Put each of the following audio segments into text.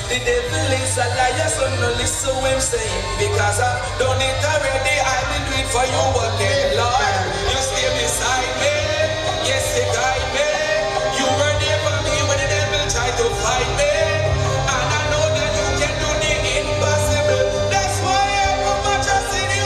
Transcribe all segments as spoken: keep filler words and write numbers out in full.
The devil is a liar, so no listen what I'm saying. Because I've done it already, I will do it for you again, Lord. You stay beside me, yes, you guide me. You were there for me when the devil tried to fight me. And I know that you can do the impossible. That's why I put my trust in you.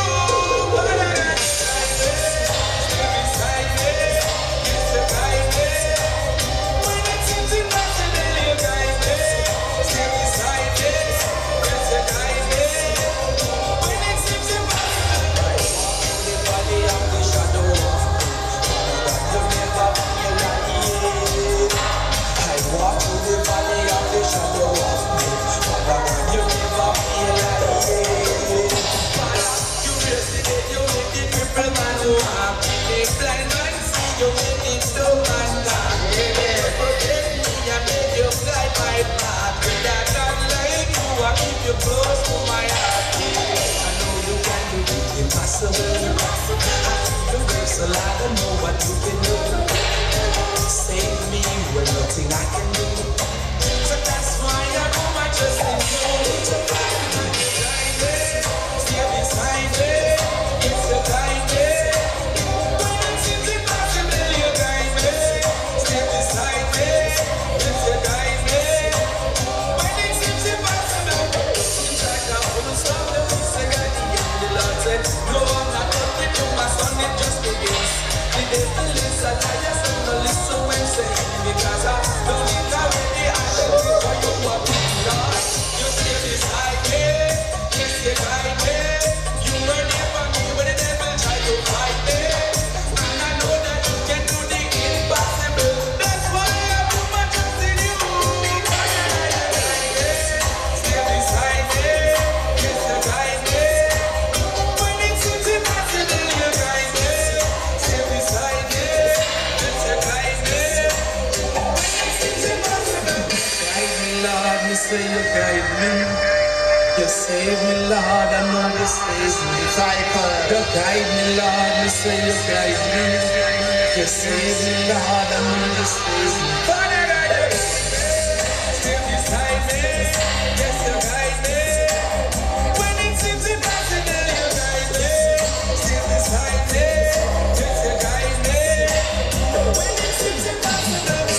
Stay beside me, yes, you guide me. When it seems impossible, you guide me. Stay beside me, yes, you guide me. When it seems impossible, the valley of the shadow of death, you never feel like it. I walk through the valley of the shadow of death, Father, when you never feel like it. Father, you raise the dead, you make the crippled man to walk, the blind man see, you make the dumb man talk. You protect me and make you fly my path. With a God like you, I keep you close to my heart. I know you can do the impossible. I feel your grace, so I don't know what you can do. Save me when nothing I can do. So that's why I put my trust in you. So guide me, stay beside me, yes, you guide me. When it seems impossible, you guide me. Stay beside me, yes, you guide me. When it seems impossible, it's like I won't stop the peace I got the end. The Lord said, no, I'm not done with you, my son, it just begins. The devil is a liar, so no listen when I'm saying. Because I don't need already, I should be for you what we Lord. You stay beside me, yes, you guide me. You were there for me when the devil tried to fight me. And I know that you can do the impossible. That's why I put my trust in you. Stay beside me, yes, you guide me. When it seems impossible, you guide me. Stay beside me, yes, you guide me. When it seems impossible, guide me, Lord, me say you guide me. You save me, Lord, I know you save me. You guide me, Lord, me say you guide me. You save me, Lord, I know you save me. Father, God, stay beside me, yes, you guide me. When it seems impossible, you guide me. Stay beside me, yes, you guide me. When it seems impossible.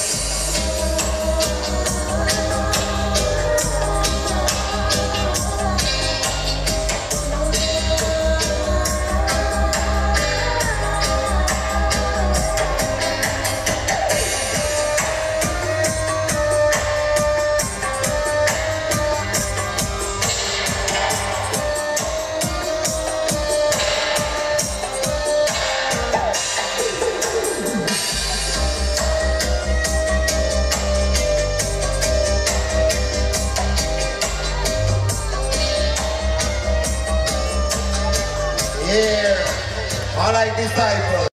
Yeah, all right, disciples.